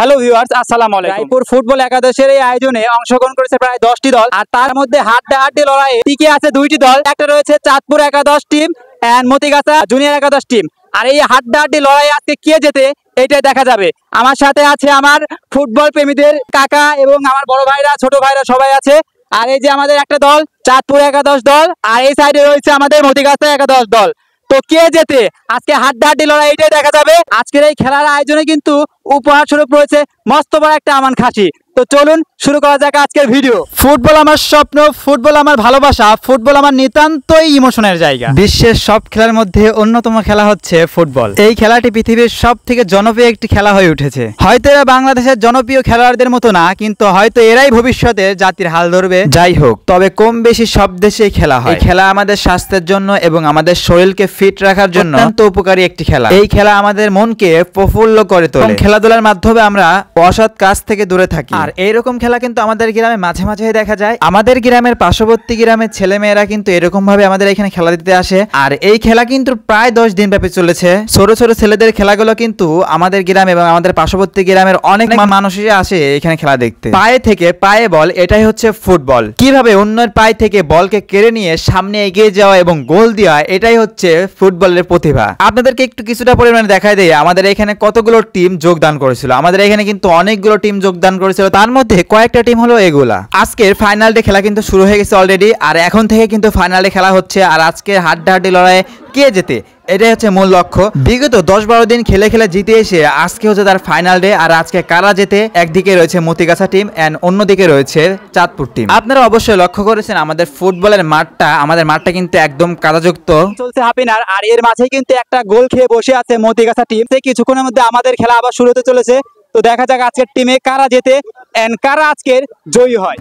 Hello viewers, আসসালামু আলাইকুম। Raipur football একাদশের এই আয়োজনে অংশগ্রহণ করেছে প্রায় 10টি দল, আর তার মধ্যে হাড্ডাহাড্ডি লড়াইয়ে টিকে আছে 2টি দল। একটা রয়েছে চাঁদপুর একাদশ টিম এন্ড মতিগাছা জুনিয়র একাদশ টিম। আর এই হাড্ডাহাড্ডি লড়াই আজকে কে জেতে এটাই দেখা যাবে। আমার সাথে আছে আমার ফুটবল প্রেমীদের কাকা এবং আমার বড় ভাইরা, ছোট ভাইরা সবাই আছে। আর এই যে আমাদের একটা দল চাঁদপুর একাদশ দল, আর এই সাইডে রয়েছে আমাদের মতিগাছা একাদশ দল। তো কে জেতে আজকে হাড্ডাহাড্ডি লড়াই এটাই দেখা যাবে। আজকের এই খেলার আয়োজনে কিন্তু উপহার স্বরূপ রয়েছে মস্ত বড় একটা আমান খাসি। তো চলুন শুরু করা যাক আজকের ভিডিও। ফুটবল আমার স্বপ্ন, ফুটবল আমার ভালোবাসা, ফুটবল আমার নিতান্তই ইমোশনের জায়গা। বিশ্বের সব খেলার মধ্যে অন্যতম খেলা হচ্ছে ফুটবল। এই খেলাটি পৃথিবীর সব থেকে জনপ্রিয় একটি খেলা হয়ে উঠেছে। হয়তো এরা বাংলাদেশের জনপ্রিয় খেলোয়াড়দের মতো না, কিন্তু হয়তো এরাই ভবিষ্যতে জাতির হাল ধরবে। যাই হোক, তবে কম বেশি সব দেশেই খেলা হয়। এই খেলা আমাদের স্বাস্থ্যের জন্য এবং আমাদের শরীরকে ফিট রাখার জন্য অত্যন্ত উপকারী একটি খেলা। এই খেলা আমাদের মনকে প্রফুল্ল করে তোলে। খেলাধুলার মাধ্যমে আমরা অসৎ কাজ থেকে দূরে থাকি। আর এইরকম খেলা কিন্তু আমাদের গ্রামে মাঝে মাঝে দেখা যায়। আমাদের গ্রামের পার্শ্ববর্তী গ্রামের ছেলে মেয়েরা কিন্তু এরকম ভাবে আমাদের এখানে খেলা দিতে আসে। আর এই খেলা কিন্তু প্রায় 10 দিন ব্যাপী চলেছে। ছোট ছোট ছেলেদের খেলাগুলো কিন্তু আমাদের গ্রাম এবং আমাদের পার্শ্ববর্তী গ্রামের অনেক মানুষই আসে এখানে খেলা দেখতে। পায়ে থেকে পায়ে বল, এটাই হচ্ছে ফুটবল। কিভাবে অন্যের পায়ে থেকে বলকে কেড়ে নিয়ে সামনে এগিয়ে যাওয়া এবং গোল দেওয়া, এটাই হচ্ছে ফুটবলের প্রতিভা। আপনাদেরকে একটু কিছুটা পরিমাণে দেখাই দেয় আমাদের এখানে কতগুলো টিম যোগদান করেছিল। আমাদের এখানে কিন্তু অনেকগুলো টিম যোগদান করেছিল, তার মধ্যে কয়েকটা টিম হলো এগুলা। আজকের ফাইনাল ডে খেলা কিন্তু শুরু হয়ে গেছে অলরেডি, আর এখন থেকে কিন্তু ফাইনাল ডে খেলা হচ্ছে। আর আজকে হাড্ডাহাড্ডি লড়াইয়ে কে জেতে এটাই হচ্ছে মূল লক্ষ্য। বিগত 10-12 দিন খেলে খেলে জিতে এসে আজকে হচ্ছে তার ফাইনাল ডে। আর আজকে কারা জেতে, একদিকে রয়েছে মতিগাছা টিম এন্ড অন্যদিকে রয়েছে চাঁদপুর টিম। আপনারা অবশ্যই লক্ষ্য করেছেন আমাদের ফুটবলের মাঠটা, আমাদের মাঠটা কিন্তু একদম কাদাযুক্ত চলছে হাফিনার। আর এর মাঝে কিন্তু একটা গোল খেয়ে বসে আছে মতিগাছা টিম। কিছুক্ষণের মধ্যে আমাদের খেলা আবার শুরু হতে চলেছে। তো দেখা যাক আজকের টিমে কারা জেতে এন্ড কারা আজকের জয়ী হয়।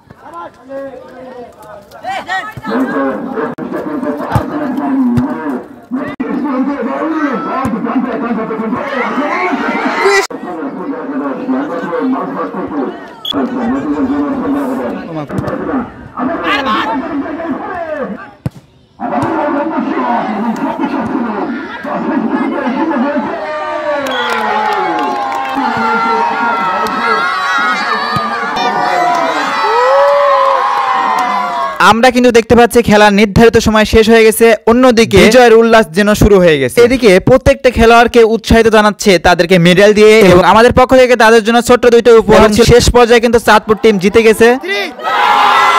আমরা কিন্তু দেখতে পাচ্ছি খেলার নির্ধারিত সময় শেষ হয়ে গেছে, অন্যদিকে বিজয়ের উল্লাস যেন শুরু হয়ে গেছে। এদিকে প্রত্যেকটা খেলোয়াড়কে উৎসাহিত জানাচ্ছে তাদেরকে মেডেল দিয়ে, এবং আমাদের পক্ষ থেকে তাদের জন্য ছোট্ট 2টা উপহার ছিল। শেষ পর্যায়ে কিন্তু চাঁদপুর টিম জিতে গেছে।